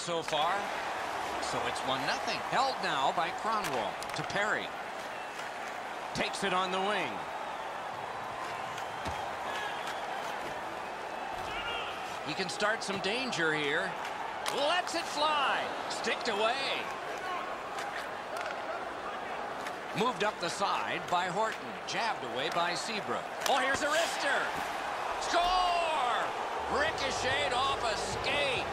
so far. So it's 1-0. Held now by Kronwall to Perry. Takes it on the wing. He can start some danger here. Lets it fly. Sticked away. Moved up the side by Horton. Jabbed away by Seabrook. Oh, here's a wrister. Score! Ricocheted off a skate.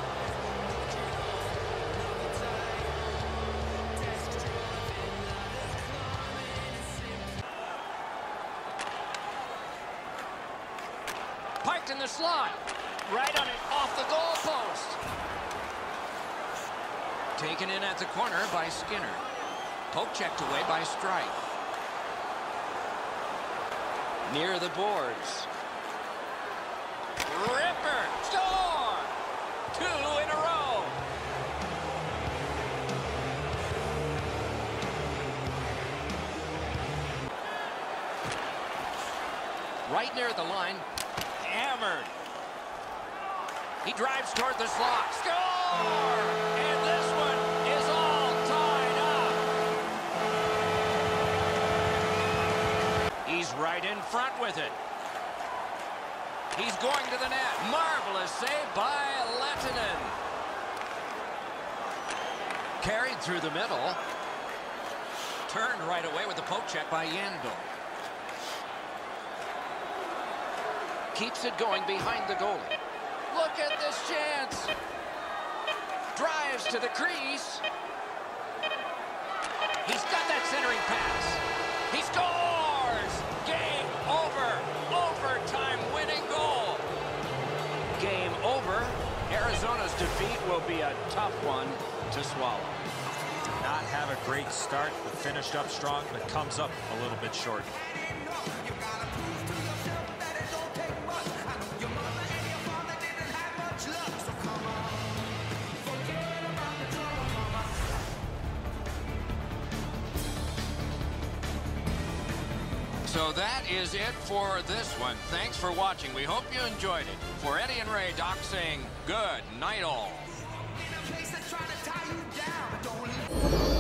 Parked in the slot. Right on it, off the goalpost. Taken in at the corner by Skinner. Poke checked away by Strike. Near the boards. Ripper! Score! 2 in a row. Right near the line. Hammered. He drives toward the slot. Score! And this one is all tied up. He's right in front with it. He's going to the net. Marvelous save by Lehtinen. Carried through the middle. Turned right away with the poke check by Yandel. Keeps it going behind the goalie. Look at this chance. Drives to the crease. He's got that centering pass. He scores! Game over. Overtime winning goal. Game over. Arizona's defeat will be a tough one to swallow. Not have a great start, but finished up strong, but comes up a little bit short. So that is it for this one. Thanks for watching. We hope you enjoyed it. For Eddie and Ray, Doc saying good night all.